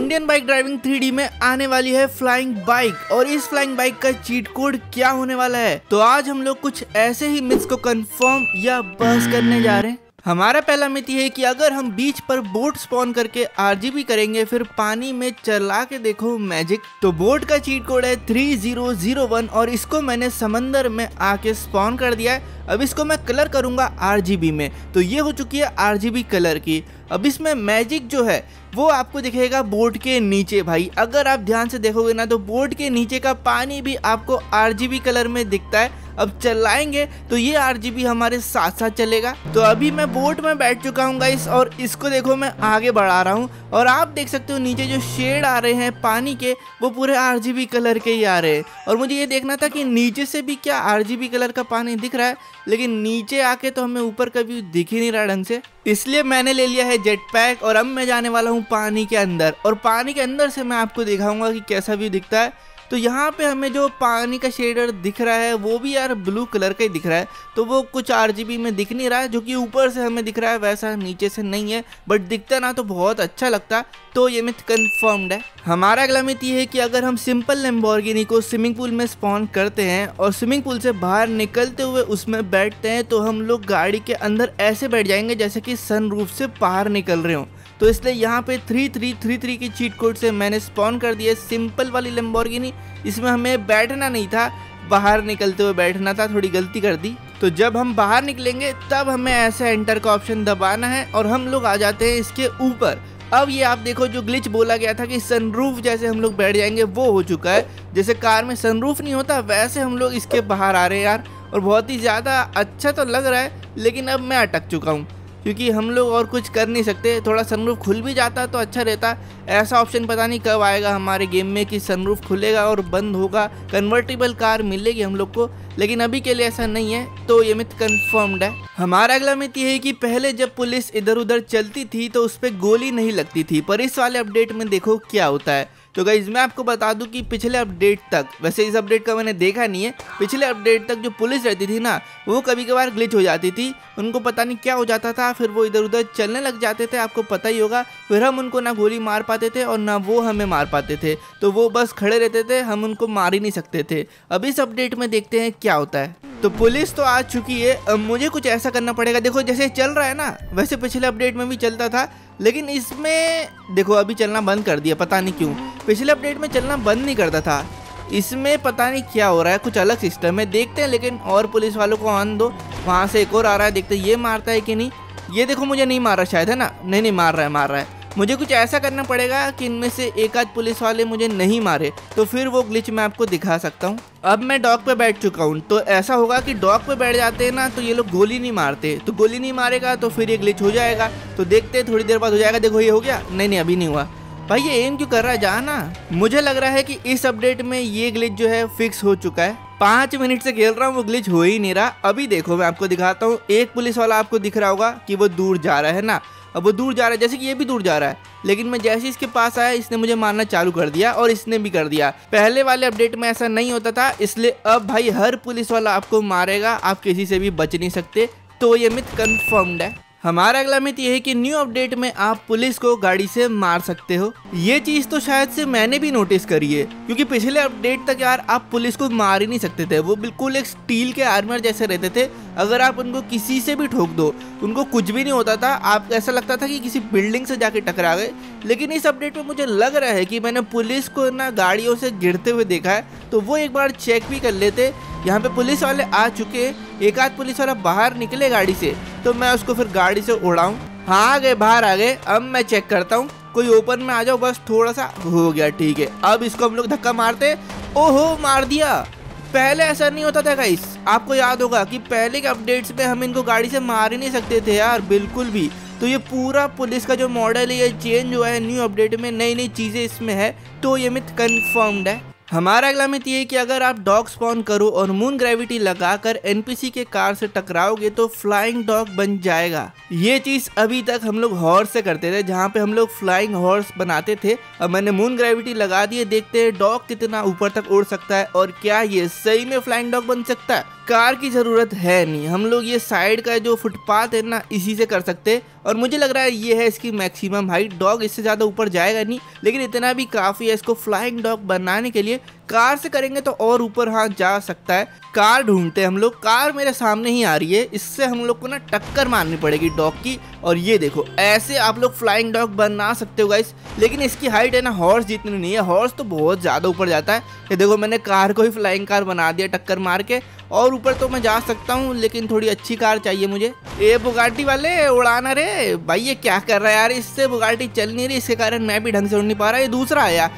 Indian bike driving 3D में आने वाली है फ्लाइंग बाइक, और इस फ्लाइंग बाइक का चीट कोड क्या होने वाला है, तो आज हम लोग कुछ ऐसे ही मिथ्स को कंफर्म या बहस करने जा रहे हैं। हमारा पहला मिथ ये है कि अगर हम बीच पर बोट स्पॉन करके RGB करेंगे फिर पानी में चला के देखो मैजिक। तो बोट का चीट कोड है 3001 और इसको मैंने समंदर में आके स्पॉन कर दिया है। अब इसको मैं कलर करूंगा RGB में, तो ये हो चुकी है RGB कलर की। अब इसमें मैजिक जो है वो आपको दिखेगा बोट के नीचे। भाई अगर आप ध्यान से देखोगे ना तो बोट के नीचे का पानी भी आपको RGB कलर में दिखता है। अब चलाएंगे तो ये RGB हमारे साथ साथ चलेगा। तो अभी मैं बोट में बैठ चुका हूँ गाइस, और इसको देखो मैं आगे बढ़ा रहा हूँ और आप देख सकते हो नीचे जो शेड आ रहे हैं पानी के वो पूरे RGB कलर के ही आ रहे हैं। और मुझे ये देखना था कि नीचे से भी क्या RGB कलर का पानी दिख रहा है, लेकिन नीचे आके तो हमें ऊपर का व्यू दिख ही नहीं रहा ढंग से, इसलिए मैंने ले लिया है जेट पैक और अब मैं जाने वाला हूँ पानी के अंदर। और पानी के अंदर से मैं आपको दिखाऊंगा कि कैसा व्यू दिखता है। तो यहाँ पे हमें जो पानी का शेडर दिख रहा है वो भी यार ब्लू कलर का ही दिख रहा है, तो वो कुछ RGB में दिख नहीं रहा है, जो कि ऊपर से हमें दिख रहा है वैसा नीचे से नहीं है, बट दिखता ना तो बहुत अच्छा लगता। तो ये मिथ कंफर्म्ड है। हमारा अगला मिथ ये है कि अगर हम सिंपल लैम्बोर्गिनी को स्विमिंग पूल में स्पॉन करते हैं और स्विमिंग पूल से बाहर निकलते हुए उसमें बैठते हैं तो हम लोग गाड़ी के अंदर ऐसे बैठ जाएंगे जैसे कि सनरूफ से बाहर निकल रहे हो। तो इसलिए यहाँ पे 3333 की चीट कोड से मैंने स्पॉन कर दिया सिंपल वाली लैम्बोर्गिनी। इसमें हमें बैठना नहीं था, बाहर निकलते हुए बैठना था, थोड़ी गलती कर दी। तो जब हम बाहर निकलेंगे तब हमें ऐसे एंटर का ऑप्शन दबाना है और हम लोग आ जाते हैं इसके ऊपर। अब ये आप देखो जो ग्लिच बोला गया था कि सनरूफ जैसे हम लोग बैठ जाएंगे वो हो चुका है। जैसे कार में सनरूफ नहीं होता वैसे हम लोग इसके बाहर आ रहे हैं यार, और बहुत ही ज़्यादा अच्छा तो लग रहा है, लेकिन अब मैं अटक चुका हूँ क्योंकि हम लोग और कुछ कर नहीं सकते। थोड़ा सनरूफ खुल भी जाता तो अच्छा रहता। ऐसा ऑप्शन पता नहीं कब आएगा हमारे गेम में कि सनरूफ खुलेगा और बंद होगा, कन्वर्टेबल कार मिलेगी हम लोग को, लेकिन अभी के लिए ऐसा नहीं है। तो ये मिथ कंफर्म्ड है। हमारा अगला मिथ ये है कि पहले जब पुलिस इधर उधर चलती थी तो उस पर गोली नहीं लगती थी, पर इस वाले अपडेट में देखो क्या होता है। तो गाइस मैं आपको बता दूं कि पिछले अपडेट तक, वैसे इस अपडेट का मैंने देखा नहीं है, पिछले अपडेट तक जो पुलिस रहती थी ना वो कभी कभार ग्लिच हो जाती थी, उनको पता नहीं क्या हो जाता था, फिर वो इधर उधर चलने लग जाते थे, आपको पता ही होगा। फिर हम उनको ना गोली मार पाते थे और ना वो हमें मार पाते थे, तो वो बस खड़े रहते थे, हम उनको मार ही नहीं सकते थे। अब इस अपडेट में देखते हैं क्या होता है। तो पुलिस तो आ चुकी है, अब मुझे कुछ ऐसा करना पड़ेगा। देखो जैसे चल रहा है ना वैसे पिछले अपडेट में भी चलता था, लेकिन इसमें देखो अभी चलना बंद कर दिया, पता नहीं क्यों। पिछले अपडेट में चलना बंद नहीं करता था, इसमें पता नहीं क्या हो रहा है, कुछ अलग सिस्टम है। देखते हैं, लेकिन और पुलिस वालों को आन दो। वहाँ से एक और आ रहा है, देखते हैं ये मारता है कि नहीं। ये देखो मुझे नहीं मार रहा शायद, है ना? नहीं मार रहा है। मुझे कुछ ऐसा करना पड़ेगा कि इनमें से एक आध पुलिस वाले मुझे नहीं मारे, तो फिर वो ग्लिच मैं आपको दिखा सकता हूँ। अब मैं डॉग पे बैठ चुका हूँ, तो ऐसा होगा कि डॉग पे बैठ जाते हैं ना तो ये लोग गोली नहीं मारते, तो गोली नहीं मारेगा तो फिर ये ग्लिच हो जाएगा। तो देखते हैं थोड़ी देर बाद हो जाएगा। देखो ये हो गया, नहीं अभी नहीं हुआ। भाई ये एम क्यों कर रहा है, जाना। मुझे लग रहा है कि इस अपडेट में ये ग्लिच जो है फिक्स हो चुका है। 5 मिनट से खेल रहा हूँ वो ग्लिच हो ही नहीं रहा। अभी देखो मैं आपको दिखाता हूँ, एक पुलिस वाला आपको दिख रहा होगा कि वो दूर जा रहा है ना। अब वो दूर जा रहा है, जैसे कि ये भी दूर जा रहा है, लेकिन मैं जैसे इसके पास आया इसने मुझे मारना चालू कर दिया और इसने भी कर दिया। पहले वाले अपडेट में ऐसा नहीं होता था, इसलिए अब भाई हर पुलिस वाला आपको मारेगा, आप किसी से भी बच नहीं सकते। तो ये मिथ कंफर्म्ड है। हमारा अगला मिथ ये है कि न्यू अपडेट में आप पुलिस को गाड़ी से मार सकते हो। ये चीज तो शायद से मैंने भी नोटिस करी है, क्योंकि पिछले अपडेट तक यार आप पुलिस को मार ही नहीं सकते थे। वो बिल्कुल एक स्टील के आर्मर जैसे रहते थे, अगर आप उनको किसी से भी ठोक दो उनको कुछ भी नहीं होता था। आप ऐसा लगता था कि किसी बिल्डिंग से जाके टकरा गए। लेकिन इस अपडेट में मुझे लग रहा है कि मैंने पुलिस को ना गाड़ियों से गिरते हुए देखा है, तो वो एक बार चेक भी कर लेते। यहाँ पे पुलिस वाले आ चुके हैं, एक आध पुलिस वाला बाहर निकले गाड़ी से, तो मैं उसको फिर गाड़ी से उड़ाऊं। हाँ आ गए, बाहर आ गए। अब मैं चेक करता हूँ, कोई ओपन में आ जाओ, बस थोड़ा सा हो गया, ठीक है। अब इसको हम लोग धक्का मारते, ओहो मार दिया। पहले ऐसा नहीं होता था गाइस, आपको याद होगा कि पहले के अपडेट्स में हम इनको गाड़ी से मार ही नहीं सकते थे यार, बिल्कुल भी। तो ये पूरा पुलिस का जो मॉडल है ये चेंज हुआ है न्यू अपडेट में, नई नई चीजें इसमें है। तो ये मिथ कंफर्म्ड है। हमारा अगला मिथ ये है कि अगर आप डॉग स्पॉन करो और मून ग्रेविटी लगाकर NPC के कार से टकराओगे तो फ्लाइंग डॉग बन जाएगा। ये चीज अभी तक हम लोग हॉर्स से करते थे, जहाँ पे हम लोग फ्लाइंग हॉर्स बनाते थे। अब मैंने मून ग्रेविटी लगा दी है, देखते हैं डॉग कितना ऊपर तक उड़ सकता है और क्या ये सही में फ्लाइंग डॉग बन सकता है। कार की ज़रूरत है नहीं, हम लोग ये साइड का जो फुटपाथ है ना इसी से कर सकते हैं। और मुझे लग रहा है ये है इसकी मैक्सिमम हाइट। डॉग इससे ज़्यादा ऊपर जाएगा नहीं, लेकिन इतना भी काफ़ी है इसको फ्लाइंग डॉग बनाने के लिए। कार से करेंगे तो और ऊपर हाँ जा सकता है। कार ढूंढते हैं हम लोग। कार मेरे सामने ही आ रही है, इससे हम लोग को ना टक्कर मारनी पड़ेगी डॉग की। और ये देखो ऐसे आप लोग फ्लाइंग डॉग बना सकते हो गाइस, लेकिन इसकी हाइट है ना हॉर्स जितनी नहीं है। हॉर्स तो बहुत ज़्यादा ऊपर जाता है। ये देखो मैंने कार को ही फ्लाइंग कार बना दिया टक्कर मार के। और ऊपर तो मैं जा सकता हूँ, लेकिन थोड़ी अच्छी कार चाहिए मुझे। ए बुगाटी वाले उड़ाना रे भाई, ये क्या कर रहा है यार, इससे बुगाटी चल नहीं रही, इसके कारण मैं भी ढंग से उड़ नहीं पा रहा। ये दूसरा आया,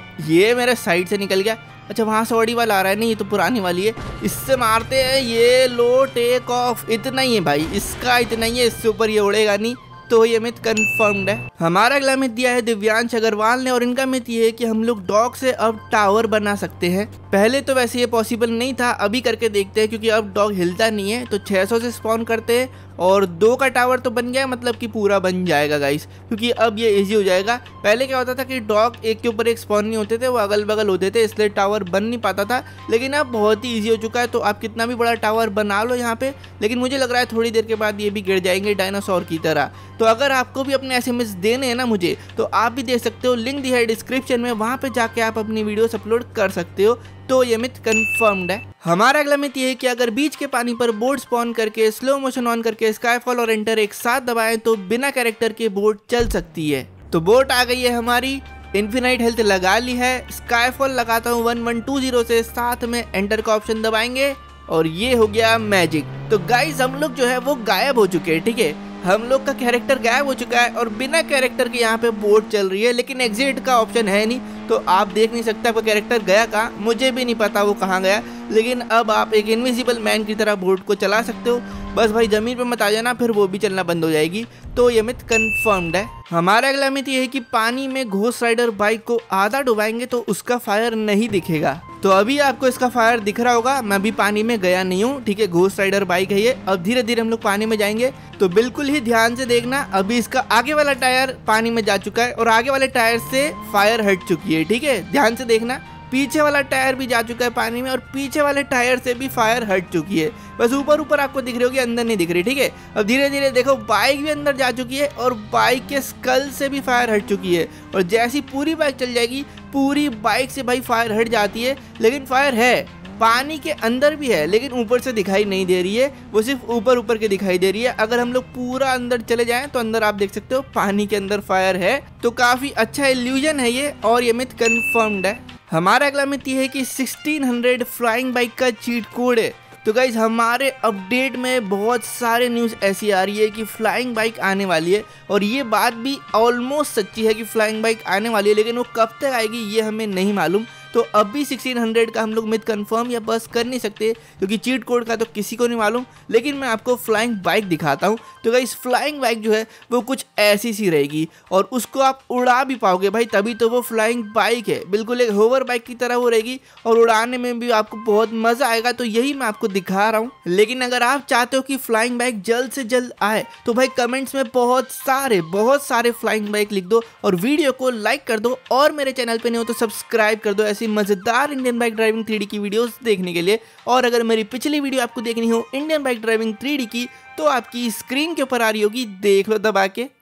ये मेरे साइड से निकल गया। अच्छा वहाँ से ऑडी वाला आ रहा है, नहीं ये तो पुरानी वाली है। इससे मारते हैं, ये लो टेक ऑफ। इतना ही है भाई इसका, इतना ही है, इससे ऊपर ये उड़ेगा नहीं। तो ये मिथ कंफर्म्ड है। हमारा अगला मिथ दिया है दिव्यांश अग्रवाल ने, और इनका मिथ ये है कि हम लोग डॉग से अब टावर बना सकते हैं। पहले तो वैसे ये पॉसिबल नहीं था, अभी करके देखते हैं, क्योंकि अब डॉग हिलता नहीं है। तो 600 से स्पॉन करते हैं और 2 का टावर तो बन गया, मतलब कि पूरा बन जाएगा गाइस, क्योंकि अब ये इजी हो जाएगा। पहले क्या होता था कि डॉग एक के ऊपर एक स्पॉन नहीं होते थे, वो अगल बगल होते थे, इसलिए टावर बन नहीं पाता था। लेकिन अब बहुत ही ईजी हो चुका है, तो आप कितना भी बड़ा टावर बना लो यहाँ पे, लेकिन मुझे लग रहा है थोड़ी देर के बाद ये भी गिर जाएंगे डायनासोर की तरह। तो अगर आपको भी अपने एसएमएस देने हैं ना मुझे, तो आप भी दे सकते हो, लिंक दिया है डिस्क्रिप्शन में, वहाँ पे जाके आप अपनी वीडियोस अपलोड कर सकते हो। तो ये मिथ कंफर्म्ड है। हमारा अगला मिथ ये है कि अगर बीच के पानी पर बोट स्पॉन करके स्लो मोशन ऑन करके स्काईफॉल और एंटर एक साथ दबाएं तो बिना कैरेक्टर के बोट चल सकती है। तो बोट आ गई है हमारी, इन्फिनाइट हेल्थ लगा ली है, स्काईफॉल लगाता हूँ 1120 से, साथ में एंटर का ऑप्शन दबाएंगे और ये हो गया मैजिक। तो गाइस हम लोग जो है वो गायब हो चुके हैं, ठीक है, हम लोग का कैरेक्टर गायब हो चुका है और बिना कैरेक्टर के यहाँ पे बोट चल रही है, लेकिन एग्जिट का ऑप्शन है नहीं, तो आप देख नहीं सकते आपका कैरेक्टर गया कहाँ। मुझे भी नहीं पता वो कहाँ गया, लेकिन अब आप एक इनविजिबल मैन की तरह बोट को चला सकते हो। बस भाई जमीन पे मत आ जाना, फिर वो भी चलना बंद हो जाएगी। तो ये मिथ कंफर्म्ड है। हमारा अगला मिथ ये है कि पानी में घोस्ट राइडर बाइक को आधा डुबाएंगे तो उसका फायर नहीं दिखेगा। तो अभी आपको इसका फायर दिख रहा होगा, मैं भी पानी में गया नहीं हूँ, ठीक है, घोस्ट राइडर बाइक है ये। अब धीरे धीरे हम लोग पानी में जाएंगे, तो बिल्कुल ही ध्यान से देखना। अभी इसका आगे वाला टायर पानी में जा चुका है और आगे वाले टायर से फायर हट चुकी है, ठीक है, ध्यान से देखना। पीछे वाला टायर भी जा चुका है पानी में और पीछे वाले टायर से भी फायर हट चुकी है। बस ऊपर ऊपर आपको दिख रही होगी, अंदर नहीं दिख रही, ठीक है। अब धीरे धीरे देखो बाइक भी अंदर जा चुकी है और बाइक के स्कल से भी फायर हट चुकी है। और जैसी पूरी बाइक चल जाएगी, पूरी बाइक से भाई फायर हट जाती है। लेकिन फायर है, पानी के अंदर भी है, लेकिन ऊपर से दिखाई नहीं दे रही है, वो सिर्फ ऊपर ऊपर के दिखाई दे रही है। अगर हम लोग पूरा अंदर चले जाएं तो अंदर आप देख सकते हो पानी के अंदर फायर है। तो काफी अच्छा इल्यूजन है ये, और ये मिथ कंफर्म्ड है। हमारा अगला मिथ ये है कि 1600 फ्लाइंग बाइक का चीट कोड है। तो गाइज हमारे अपडेट में बहुत सारे न्यूज़ ऐसी आ रही है कि फ्लाइंग बाइक आने वाली है, और ये बात भी ऑलमोस्ट सच्ची है कि फ्लाइंग बाइक आने वाली है, लेकिन वो कब तक आएगी ये हमें नहीं मालूम। तो अभी 1600 का हम लोग मिथ कंफर्म या बस कर नहीं सकते, क्योंकि चीट कोड का तो किसी को नहीं मालूम। लेकिन मैं आपको फ्लाइंग बाइक दिखाता हूँ। तो गाइस फ्लाइंग बाइक जो है वो कुछ ऐसी सी रहेगी, और उसको आप उड़ा भी पाओगे भाई, तभी तो वो फ्लाइंग बाइक है। बिल्कुल एक होवर बाइक की तरह वो रहेगी, और उड़ाने में भी आपको बहुत मजा आएगा। तो यही मैं आपको दिखा रहा हूँ। लेकिन अगर आप चाहते हो कि फ्लाइंग बाइक जल्द से जल्द आए, तो भाई कमेंट्स में बहुत सारे फ्लाइंग बाइक लिख दो और वीडियो को लाइक कर दो, और मेरे चैनल पे नहीं हो तो सब्सक्राइब कर दो ऐसी मजेदार इंडियन बाइक ड्राइविंग 3D की वीडियोस देखने के लिए। और अगर मेरी पिछली वीडियो आपको देखनी हो इंडियन बाइक ड्राइविंग 3D की, तो आपकी स्क्रीन के ऊपर आ रही होगी, देख लो दबा के।